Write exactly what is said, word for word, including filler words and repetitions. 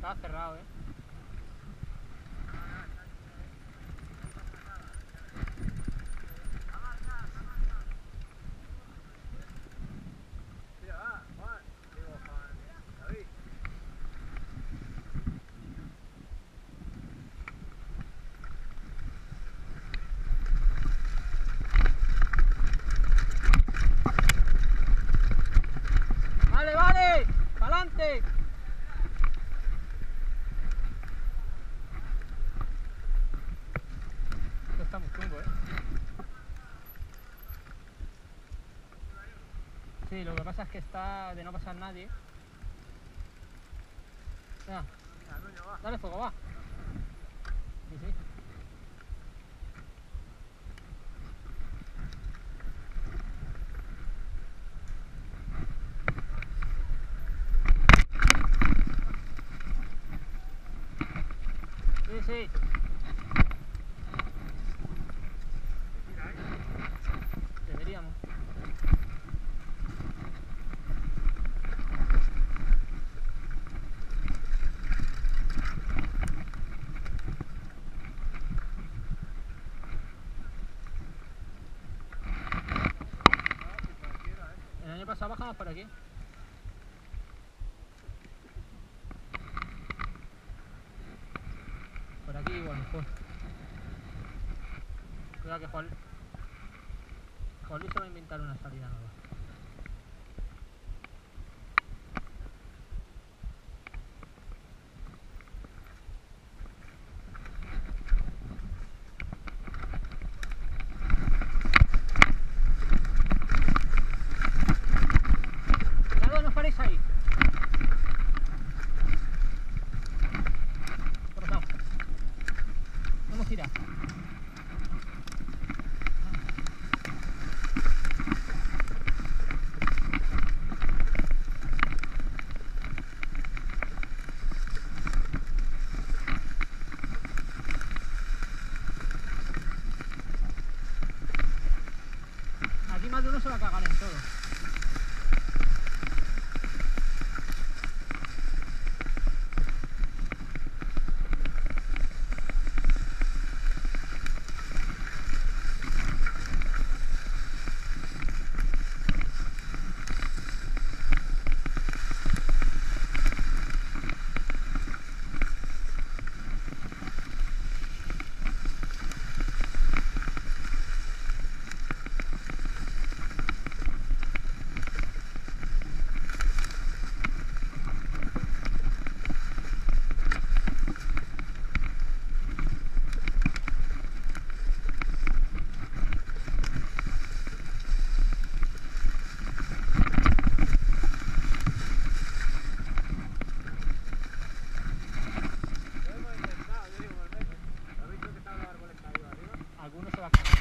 Estaba cerrado, eh. ¡Vale, vale! ¡Pa'lante! Esto está muy chungo, ¿eh? Sí, lo que pasa es que está de no pasar nadie. Venga, dale fuego, va. Sí, sí. Sí, sí. Deberíamos. El año pasado bajamos por aquí. Por aquí igual, mejor. Cuidado que Juan... Juan Luis se va a inventar una salida nueva. Cuidado, no os paréis ahí. ¿Qué ha pasado? No hemos tirado. Aquí más de uno se va a cagar en todo. Alguno se va a cagar.